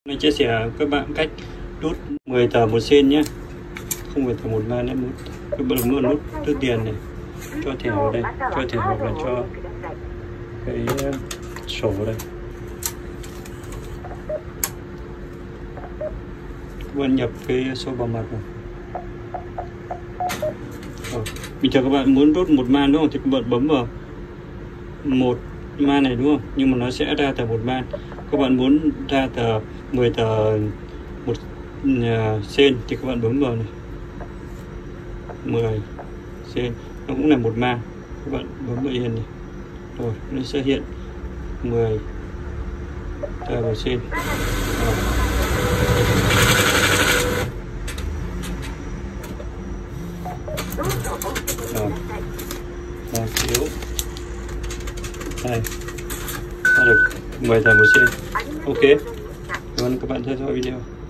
Mình chia sẻ các bạn cách rút 10 tờ một sen nhé, không phải tờ một man nữa. Các bạn muốn rút tiền này, cho thẻ vào đây, cho thẻ hoặc là cho cái sổ đây. Các bạn nhập cái số bảo mật vào. Bình thường các bạn muốn rút một man đúng không, thì các bạn bấm vào một man này đúng không, nhưng mà nó sẽ ra tờ một man. Các bạn muốn ra tờ 10 tờ một sen thì các bạn bấm vào này 10 sen, nó cũng là một man. Các bạn bấm vào yên này rồi nó sẽ hiện 10 tờ một sen. Rồi phiếu đây, ra được 10 tờ một sen. Ok, cảm ơn các bạn theo dõi video.